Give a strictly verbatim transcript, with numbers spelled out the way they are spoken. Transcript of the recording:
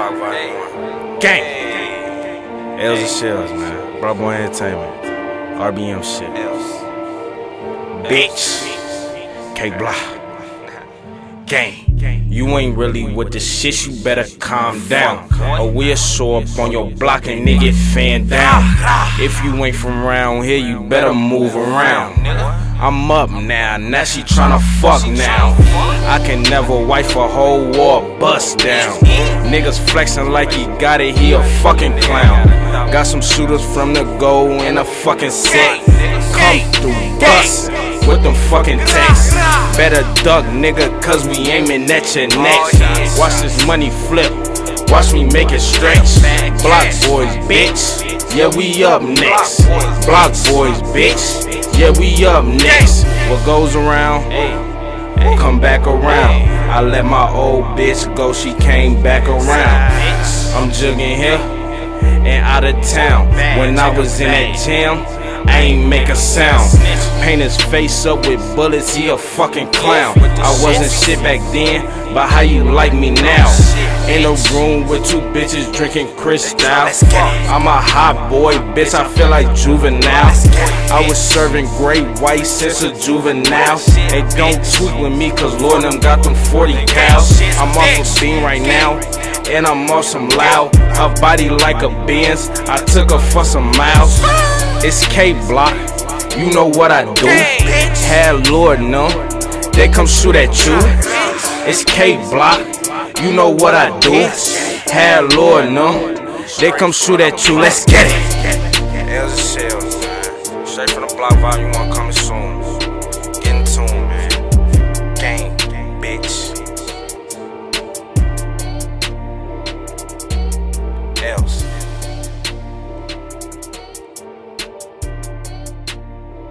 Block Volume one. Gang! L's and Shells, man. Bro Boy Entertainment. R B M shit. Bitch. K Block. Gang. You ain't really with the shit, you better calm down. Or we'll show up on your block and nigga get fanned down. If you ain't from around here, you better move around. I'm up now, now she tryna fuck now. I can never wipe a whole war bust down. Niggas flexing like he got it, he a fucking clown. Got some shooters from the go in a fucking set. Come through bust with them fucking texts. Better duck, nigga, cause we aiming at your neck. Watch this money flip, watch me make it stretch. Block boys, bitch, yeah we up next. Block boys, bitch, yeah we up next. What goes around, will come back around. I let my old bitch go, she came back around. I'm jugging here and out of town. When I was in that jam, I ain't make a sound. Paint his face up with bullets, he a fucking clown. I wasn't shit back then, but how you like me now? In a room with two bitches drinking Cristal. I'm a hot boy, bitch, I feel like Juvenile. I was serving great white since a juvenile. Hey, don't tweet with me, cause Lord them got them forty cows. I'm off a beam right now, and I'm off some loud. Her body like a Benz, I took her for some miles. It's K Block, you know what I do. Had Lord know, they come shoot at you. It's K Block, you know what I do. Had Lord know, they come shoot at you. Let's get it. L's and Shells, man. Straight from the Block Volume one coming soon. Get in tune, man. Gang, bitch.